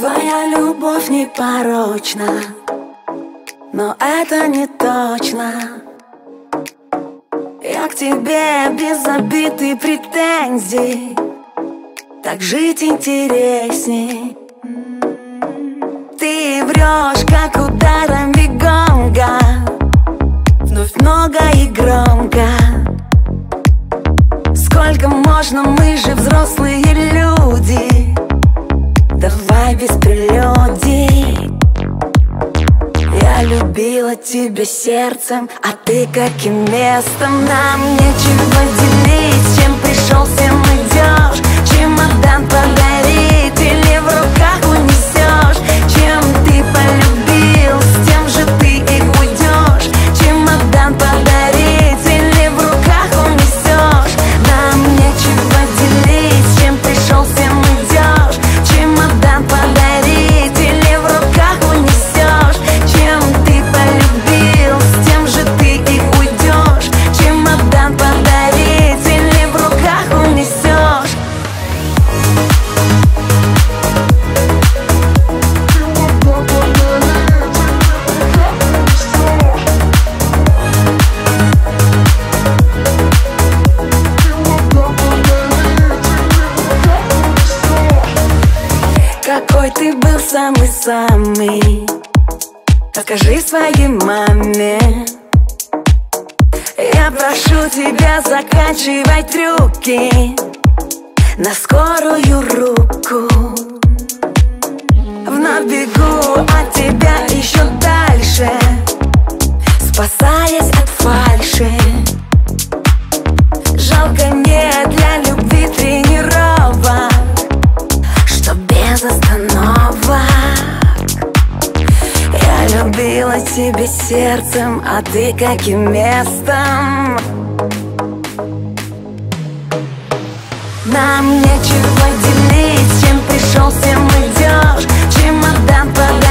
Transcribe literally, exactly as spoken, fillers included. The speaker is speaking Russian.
Твоя любовь непорочна, но это не точно. Я к тебе без обид и претензий, так жить интересней. Ты врешь, как ударом бигонга, вновь много и громко. Сколько можно, мы же взрослые люди, давай без прелюдий. Я любила тебя сердцем, а ты каким местом? Нам нечего делить, с чем пришел, с тем идешь. Чемодан подарить или в руках унесешь? Чем ты полюбил, с тем же ты и уйдешь. Чемодан подарить или в руках унесешь? Нам нечего делить, с чем пришел, с тем идешь. Чемодан подарить или в руках унесешь? Чем ты полюбил, с тем же ты и уйдешь. Чемодан подарить или в руках унесешь? Какой ты был самый-самый, покажи своей маме. Я прошу тебя, заканчивай трюки на скорую руку. Вновь бегу от тебя еще дальше, спасаясь от фальши. Жалко нет для любви тренировок, что без остановок. Я любила тебя сердцем, а ты каким местом? Нам нечего делить, с чем пришел, с тем идешь. Чемодан подарить